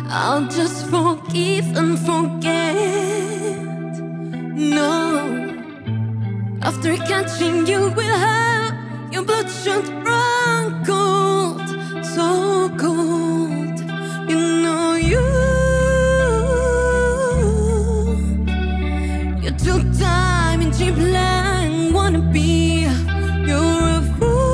I'll just forgive and forget. No, after catching you with her, your bloodshot run cold, so cold. You know you took time in cheap land, wanna be, you're a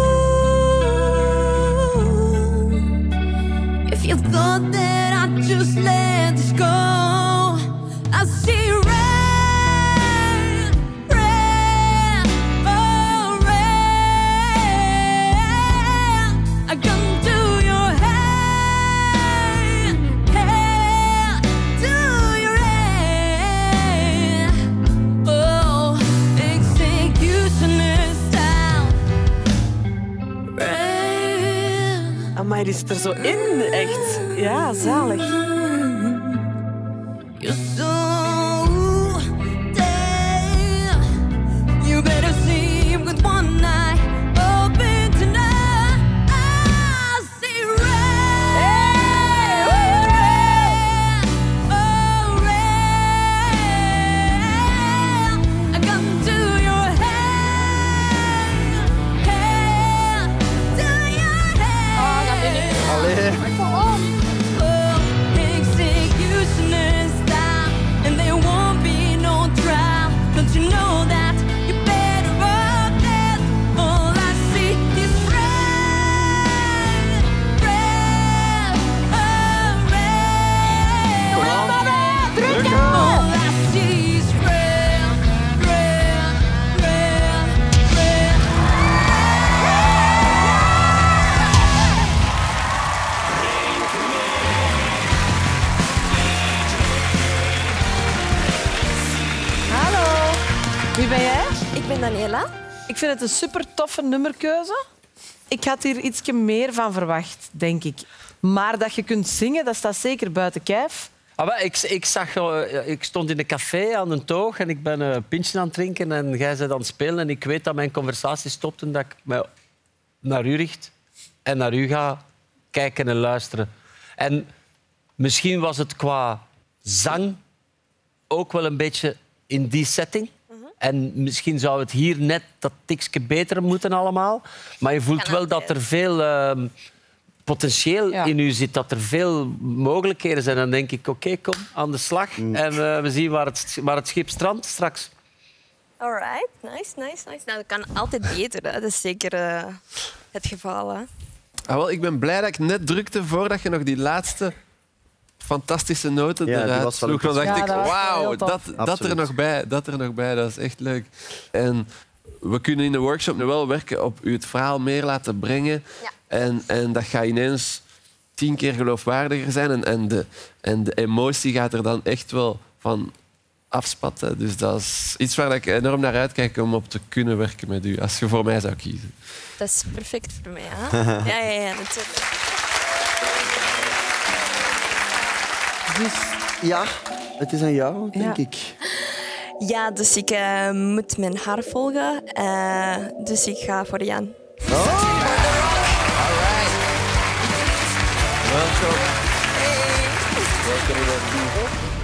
fool. If you thought that I'd just let this go, I see red, red, oh red. I come to your head, head, to your head. Oh, executioner's style, red. Amai, die zit er zo in, echt. Ja, zalig. You're so dead. You better sleep with one eye open tonight. I see red, red, oh red. I come to your head, head, to your head. Allee. Oh, executioner's style, and there won't be no trial. Don't you know that? You better off dead. All I see is red, red, oh red. Kom aan. Druk All I see is red, red, red, red. Hallo. Wie ben jij? Ik ben Daniela. Ik vind het een super toffe nummerkeuze. Ik had hier iets meer van verwacht, denk ik. Maar dat je kunt zingen, dat staat zeker buiten kijf. Ik stond in een café aan een toog en ik ben een pintje aan het drinken en jij bent aan het spelen. En ik weet dat mijn conversatie stopt en dat ik me naar u richt en naar u ga kijken en luisteren. En misschien was het qua zang ook wel een beetje in die setting. En misschien zou het hier net dat tikje beter moeten allemaal. Maar je voelt wel dat er veel potentieel in u zit. Dat er veel mogelijkheden zijn. Dan denk ik, oké, kom, aan de slag. En we zien waar het schip strandt straks. Alright, nice. Nou, dat kan altijd beter. Hè. Dat is zeker het geval. Hè. Ah, wel, ik ben blij dat ik net drukte voordat je nog die laatste fantastische noten eruit sloeg. Dan dacht ik, wauw, dat er nog bij, dat is echt leuk. En we kunnen in de workshop nu wel werken op u het verhaal meer laten brengen. Ja. En dat gaat ineens 10 keer geloofwaardiger zijn. En de emotie gaat er dan echt wel van afspatten. Dus dat is iets waar ik enorm naar uitkijk om op te kunnen werken met u, als je voor mij zou kiezen. Dat is perfect voor mij. Hè? Ja, natuurlijk. Dus Ja, het is aan jou, denk ik. Ja, dus ik moet mijn haar volgen. Dus ik ga voor Jan. Welkom in het team.